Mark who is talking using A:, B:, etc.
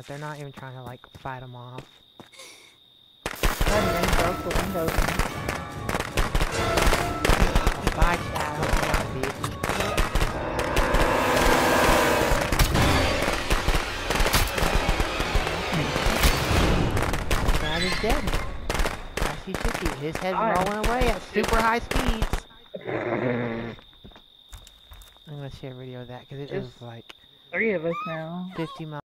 A: Like, they're not even trying to, like, fight them off.
B: Broke the windows.
A: Bye, Chad. I hope you got it. Chad is dead. As he should be. His head's rolling away at super high speeds. I'm gonna share a video of that because it was like
B: 3 of us now.
A: 50 miles.